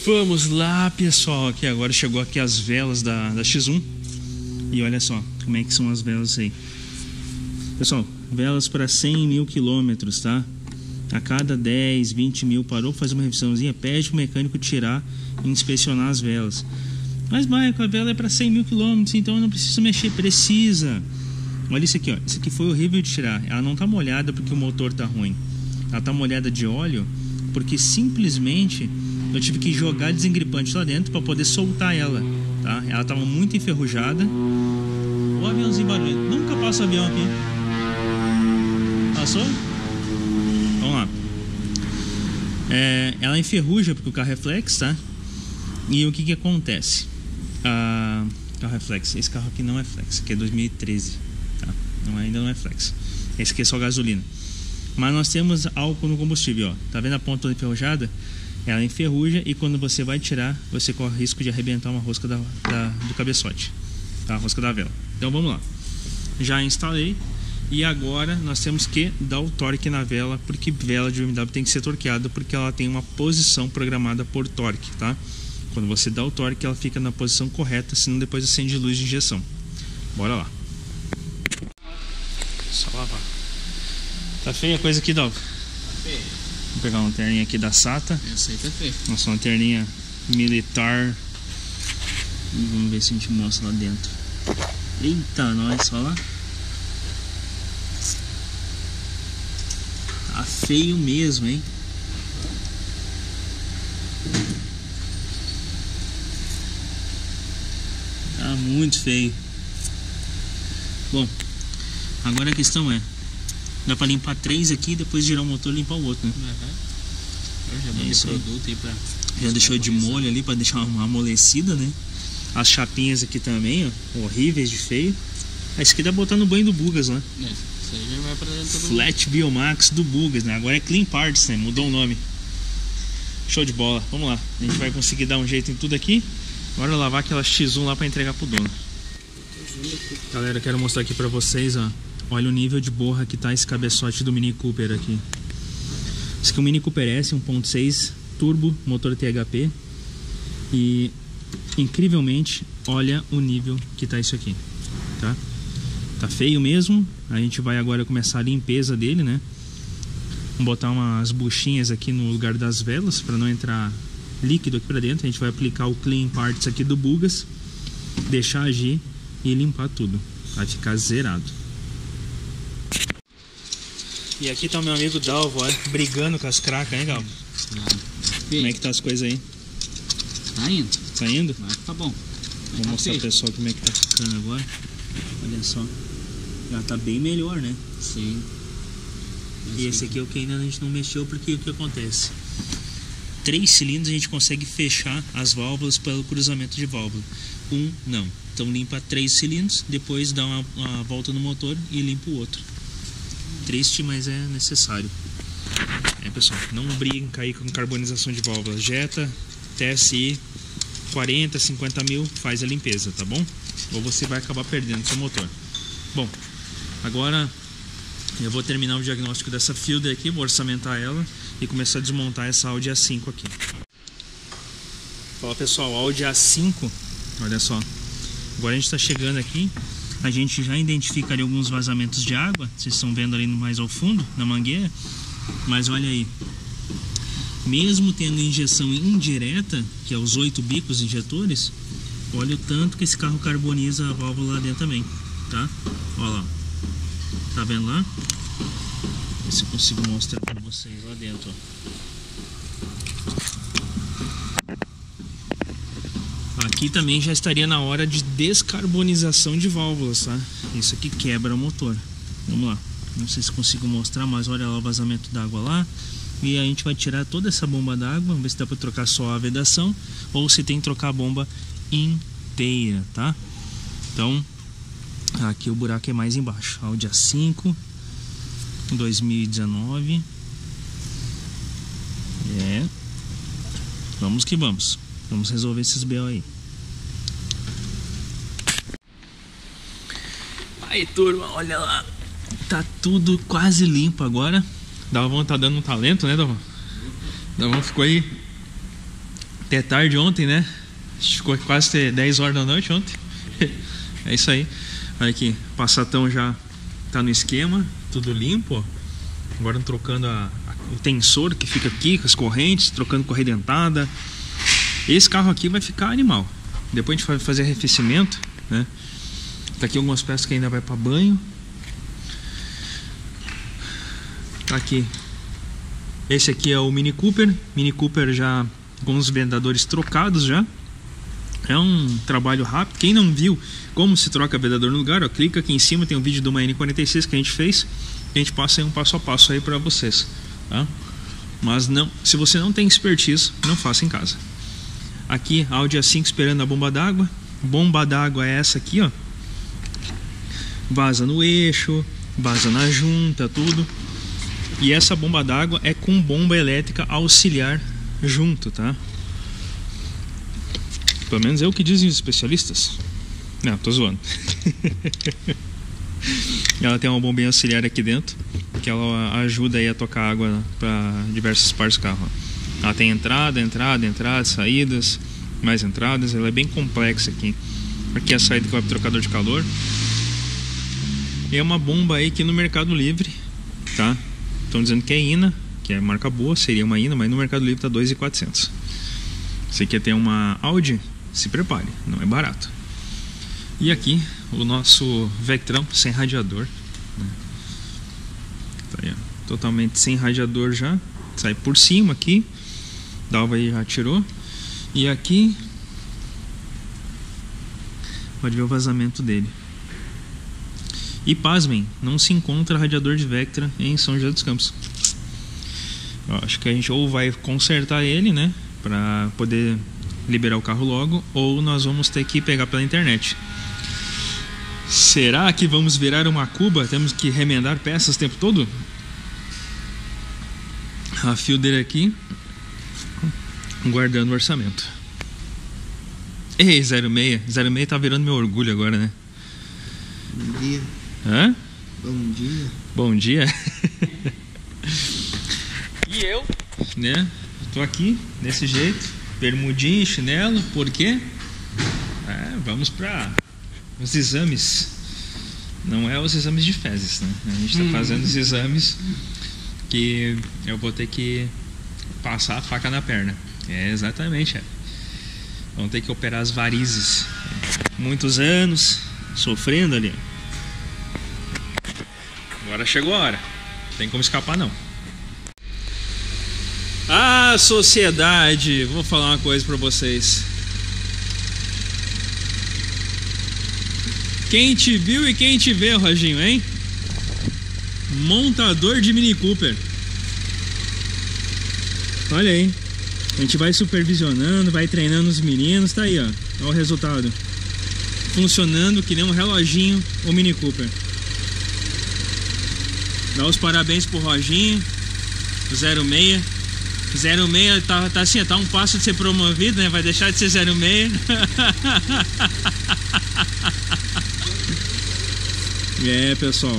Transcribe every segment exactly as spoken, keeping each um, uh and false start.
Vamos lá, pessoal. Aqui agora chegou aqui as velas da, da X um. E olha só como é que são as velas aí. Pessoal, velas para cem mil quilômetros, tá? A cada dez, vinte mil parou para fazer uma revisãozinha, pede pro mecânico tirar e inspecionar as velas. Mas, Michael, a vela é para cem mil quilômetros, então eu não preciso mexer. Precisa. Olha isso aqui, ó. Isso aqui foi horrível de tirar. Ela não tá molhada porque o motor tá ruim. Ela tá molhada de óleo porque simplesmente eu tive que jogar desengripante lá dentro para poder soltar ela, tá? Ela tava muito enferrujada. O aviãozinho barulhento. Nunca passa avião aqui. Passou? Vamos lá. É, ela enferruja porque o carro é flex, tá? E o que que acontece? Ah, carro é flex. Esse carro aqui não é flex. Esse aqui é dois mil e treze, tá? Não, ainda não é flex. Esse aqui é só gasolina. Mas nós temos álcool no combustível, ó. Tá vendo a ponta toda enferrujada? Ela enferruja e quando você vai tirar, você corre risco de arrebentar uma rosca da, da, do cabeçote, tá? A rosca da vela. Então vamos lá. Já instalei. E agora nós temos que dar o torque na vela, porque vela de B M W tem que ser torqueada, porque ela tem uma posição programada por torque, tá? Quando você dá o torque, ela fica na posição correta, senão depois acende luz de injeção. Bora lá. Só lavar. Tá feia a coisa aqui, Dalva? Tá feia. Vou pegar uma lanterninha aqui da SATA. Essa aí tá feia. Nossa, uma lanterninha militar. E vamos ver se a gente mostra lá dentro. Eita, nós, olha lá. Tá feio mesmo, hein? Tá muito feio. Bom, agora a questão é, dá pra limpar três aqui e depois girar o motor e limpar o outro, né? Uhum. Eu já botei isso aí. produto aí pra... Já deixou de molho ali pra deixar uma amolecida, né? As chapinhas aqui também, ó, horríveis de feio. Ah, esse aqui dá pra botar no banho do Bugas, né? É, isso aí já vai pra dentro do... Flat Biomax do Bugas, né? Agora é Clean Parts, né? Mudou o nome. Show de bola. Vamos lá. A gente vai conseguir dar um jeito em tudo aqui. Agora lavar aquela X um lá pra entregar pro dono. Galera, quero mostrar aqui pra vocês, ó. Olha o nível de borra que tá esse cabeçote do Mini Cooper aqui. Esse aqui é um Mini Cooper S um ponto seis turbo, motor T H P. E incrivelmente, olha o nível que tá isso aqui, tá? Tá feio mesmo. A gente vai agora começar a limpeza dele, né? Vamos botar umas buchinhas aqui no lugar das velas para não entrar líquido aqui para dentro. A gente vai aplicar o Clean Parts aqui do Bugas, deixar agir e limpar tudo. Vai ficar zerado. E aqui tá o meu amigo Dalvo, olha, brigando com as cracas, hein, Dalvo? Como é que tá as coisas aí? Tá indo. Tá indo? Mas tá bom. Vou tá mostrar pro pessoal como é que tá ficando agora. Olha só. Já tá bem melhor, né? Sim. Mas e esse aqui é o que ainda a gente não mexeu, porque o que acontece? Três cilindros a gente consegue fechar as válvulas pelo cruzamento de válvula. Um, não. Então limpa três cilindros, depois dá uma, uma volta no motor e limpa o outro. Triste, mas é necessário. É, pessoal, não briguem cair com carbonização de válvula. Jetta, T S I, quarenta, cinquenta mil, faz a limpeza, tá bom? Ou você vai acabar perdendo seu motor. Bom, agora eu vou terminar o diagnóstico dessa Fielder aqui, vou orçamentar ela e começar a desmontar essa Audi A cinco aqui. Fala pessoal, Audi A cinco, olha só. Agora a gente está chegando aqui, a gente já identifica ali alguns vazamentos de água, vocês estão vendo ali mais ao fundo, na mangueira, mas olha aí, mesmo tendo injeção indireta, que é os oito bicos injetores, olha o tanto que esse carro carboniza a válvula lá dentro também, tá? Olha lá, tá vendo lá? Ver se eu consigo mostrar para vocês lá dentro, ó. Aqui também já estaria na hora de descarbonização de válvulas, tá? Isso aqui quebra o motor. Vamos lá. Não sei se consigo mostrar, mas olha lá o vazamento d'água lá. E a gente vai tirar toda essa bomba d'água. Vamos ver se dá para trocar só a vedação ou se tem que trocar a bomba inteira, tá? Então, aqui o buraco é mais embaixo. Audi A cinco dois mil e dezenove. É. Vamos que vamos. Vamos resolver esses B O aí. Aí, turma, olha lá. Tá tudo quase limpo agora. Davon tá dando um talento, né, Davon? Davon ficou aí até tarde ontem, né? Ficou quase até dez horas da noite ontem. É isso aí. Olha aqui, o Passatão já tá no esquema, tudo limpo, ó. Agora trocando a, a, o tensor que fica aqui com as correntes, trocando correia dentada. Esse carro aqui vai ficar animal. Depois a gente vai fazer arrefecimento, né? Tá aqui algumas peças que ainda vai para banho. Tá aqui. Esse aqui é o Mini Cooper. Mini Cooper já com os vendadores trocados já. É um trabalho rápido. Quem não viu como se troca vendador no lugar, ó, clica aqui em cima, tem um vídeo de uma N quarenta e seis que a gente fez. A gente passa aí um passo a passo aí para vocês, tá? Mas não, se você não tem expertise, não faça em casa. Aqui Audi A cinco esperando a bomba d'água. Bomba d'água é essa aqui, ó. Vaza no eixo, vaza na junta, tudo. E essa bomba d'água é com bomba elétrica auxiliar junto, tá? Pelo menos é o que dizem os especialistas. Não, tô zoando. Ela tem uma bombinha auxiliar aqui dentro, que ela ajuda aí a tocar água para diversas partes do carro. Ela tem entrada, entrada, entrada, saídas, mais entradas. Ela é bem complexa aqui. Aqui é a saída que vai pro trocador de calor. É uma bomba aí que no Mercado Livre, tá? Estão dizendo que é I N A, que é marca boa, seria uma I N A, mas no Mercado Livre tá dois mil e quatrocentos. Você quer ter uma Audi? Se prepare, não é barato. E aqui o nosso Vectrão sem radiador, né? Tá aí, ó, totalmente sem radiador já. Sai por cima aqui. Dalva aí já tirou. E aqui pode ver o vazamento dele. E pasmem, não se encontra radiador de Vectra em São José dos Campos. Eu acho que a gente ou vai consertar ele, né, para poder liberar o carro logo, ou nós vamos ter que pegar pela internet. Será que vamos virar uma Cuba? Temos que remendar peças o tempo todo? A fio dele aqui, guardando o orçamento. Ei, zero seis. zero seis tá virando meu orgulho agora, né? Bom dia. Hã? Bom dia. Bom dia. E eu, né? Tô aqui, desse jeito, bermudinha e chinelo, por quê? É, vamos para os exames. Não é os exames de fezes, né? A gente tá fazendo os exames que eu vou ter que passar a faca na perna. É, exatamente, é. Vamos ter que operar as varizes. Muitos anos sofrendo ali. Agora chegou a hora. Não tem como escapar, não. Ah, sociedade, vou falar uma coisa pra vocês. Quem te viu e quem te vê, Roginho, hein? Montador de Mini Cooper. Olha aí. A gente vai supervisionando, vai treinando os meninos. Tá aí, ó. Olha o resultado. Funcionando que nem um reloginho o Mini Cooper. Dá os parabéns pro Roginho. zero seis. zero seis tá, tá assim, tá um passo de ser promovido, né? Vai deixar de ser zero seis. É, pessoal.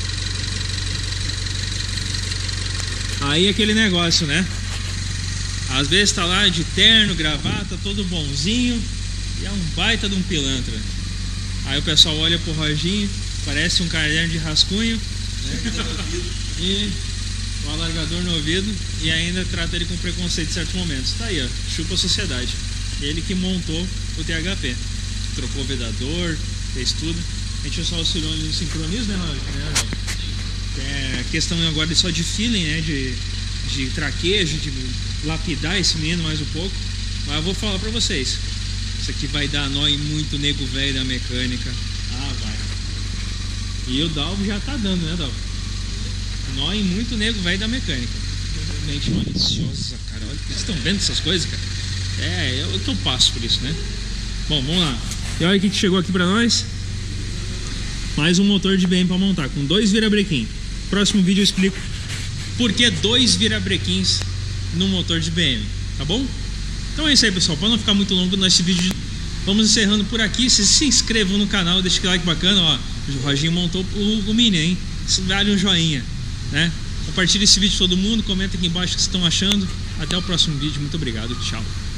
Aí aquele negócio, né? Às vezes tá lá de terno, gravata, todo bonzinho, e é um baita de um pilantra. Aí o pessoal olha pro Roginho, parece um caderno de rascunho, né? E o alargador no ouvido, e ainda trata ele com preconceito em certos momentos. Tá aí, ó, chupa a sociedade. Ele que montou o T H P, trocou o vedador, fez tudo. A gente só auxiliou no sincronismo, né, Roger? É questão agora só de feeling, né? De, de traquejo, de lapidar esse menino mais um pouco. Mas eu vou falar pra vocês: isso aqui vai dar nó em muito nego velho da mecânica. Ah, vai. E o Dalvo já tá dando, né, Dalvo? Nó em muito nego velho da mecânica. Realmente maliciosa, cara. Olha, vocês estão vendo essas coisas, cara? É, eu que eu passo por isso, né? Bom, vamos lá. E olha o que chegou aqui pra nós. Mais um motor de B M pra montar, com dois virabrequim. Próximo vídeo eu explico por que dois virabrequins no motor de B M, tá bom? Então é isso aí, pessoal. Para não ficar muito longo nesse vídeo, vamos encerrando por aqui. Se, se inscrevam no canal, deixa aquele like bacana, ó. O Roginho montou o, o Mini, hein? Vale um joinha, né? Compartilhe esse vídeo com todo mundo, comenta aqui embaixo o que vocês estão achando. Até o próximo vídeo, muito obrigado, tchau.